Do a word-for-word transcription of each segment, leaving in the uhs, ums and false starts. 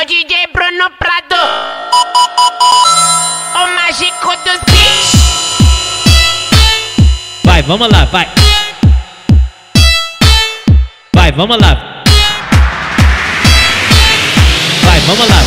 o D J Bruno Prado, o mágico dos beats. Vai, vamos lá, vai. Vai, vamos lá. Vai, vamos lá.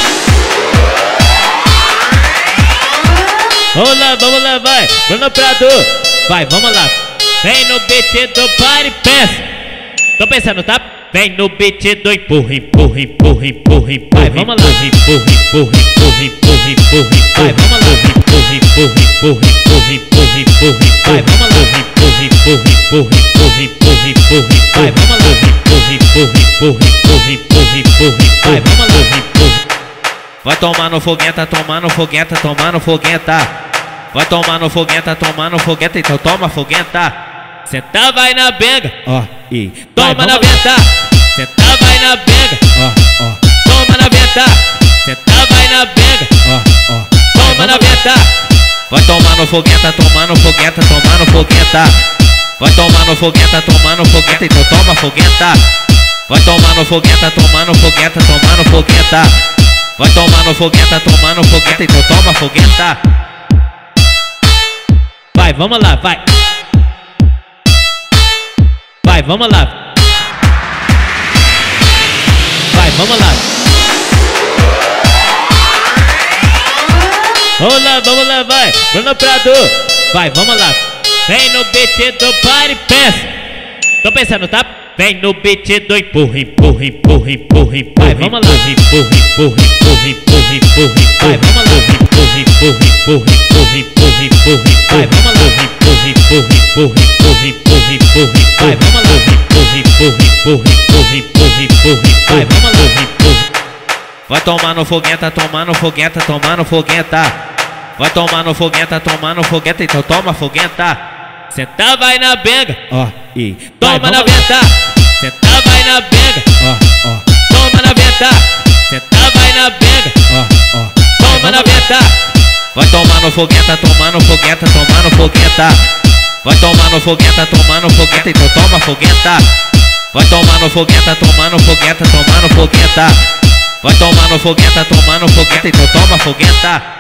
Vamos lá, vamos lá, vai. Bruno Prado. Vai, vamos lá. Vem no beat do party, pensa. Tô pensando, tá? Vem no beat do empurra, empurra, empurra, empurra, empurra. Vai, vamos lá. Empurra, empurra, empurra, empurra, empurra, empurra. Vai, vamos lá. Empurra, empurra, empurra, empurra, empurra, empurra. Vai, vamos lá. Empurra, empurra, empurra, empurra, empurra, empurra. Vai, vamos lá. Empurra, empurra, empurra, empurra, empurra, empurra. Vai, vamos lá. Empurra. Vai tomar no fogueta, tomar no fogueta, tomar no fogueta. Vai tomar no fogueta, tomar no fogueta, então toma fogueta. Senta, vai na benga, ó, e toma na venta. Senta, vai na benga, ó, ó, toma na venta. Senta, vai na benga, ó, ó, toma na venta. Vai tomar no fogueta, tomar no fogueta, tomar no fogueta. Vai tomar no fogueta, tomar no fogueta, então toma fogueta. Vai tomar no fogueta, tomar no fogueta, tomar no fogueta. Vai tomar no fogueta, tomar no fogueta, então toma fogueta. Vai, vamos lá, vai. Vai, vamos lá. Vai, vamos lá. Vamos lá, vamos lá, vai. Bruno Prado. Vai, vamos lá. Vem no beat do party, pensa. Tô pensando, tá? Vem no beat do empurra, empurra, empurra, empurra, empurra. Vai, vamos lá. Empurra, empurra, empurra, empurra, empurra. Vai, vamos lá. Empurra, empurra, empurra, empurra, empurra, empurra. Vai, vamos lá. Empurra, empurra, empurra, empurra, empurra, empurra. Vai, vamos lá. Empurra, empurra, empurra, empurra, empurra, empurra. Vai, vamos lá. Empurra. Vai tomar no fogueta, tomar no fogueta, tomar no fogueta. Vai tomar no fogueta, tomar no fogueta, então toma fogueta. Senta, vai na benga, ó, e toma na venta. Senta, vai na benga, ó, ó, toma na venta. Senta, vai na benga, ó, ó, toma na venta. Vai tomar no fogueta, tomar no fogueta, tomar no fogueta. Vai tomar no fogueta, tomar no fogueta, então toma fogueta. Vai tomar no fogueta, tomar no fogueta, tomar no fogueta. Vai tomar no fogueta, tomar no fogueta, então toma fogueta.